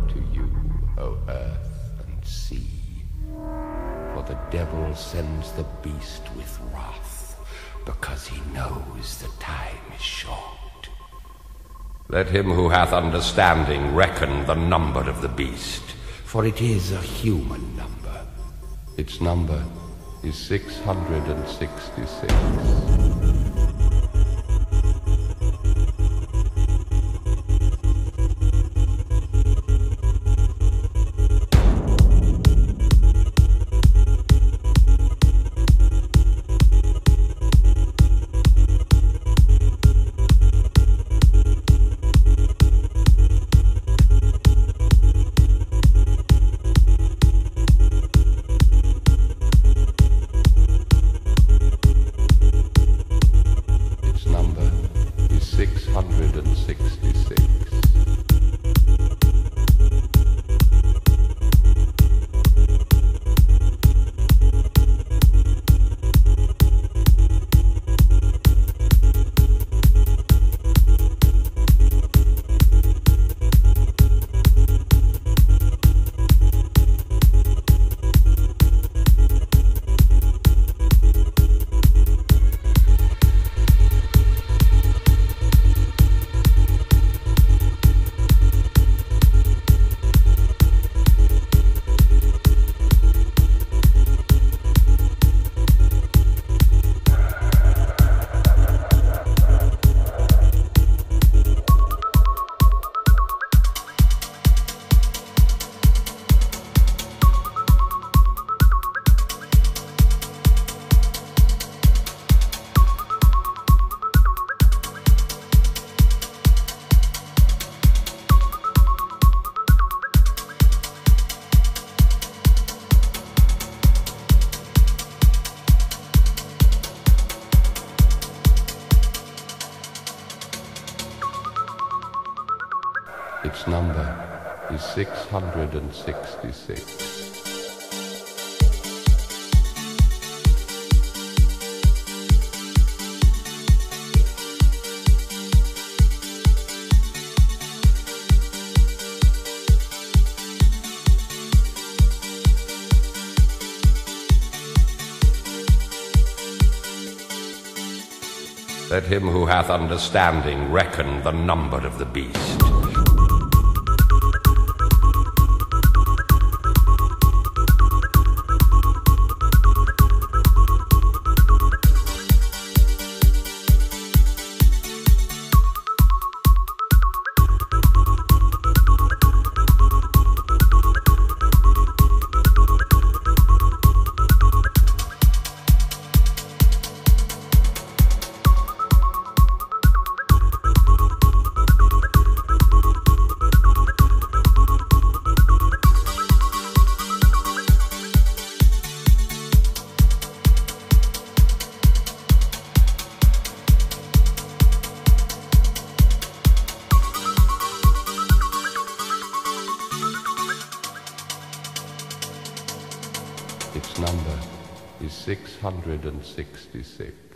to you, O earth and sea. For the devil sends the beast with wrath, because he knows the time is short. Let him who hath understanding reckon the number of the beast, for it is a human number. Its number is 666. Its number is 666. Let him who hath understanding reckon the number of the beast. Its number is 666.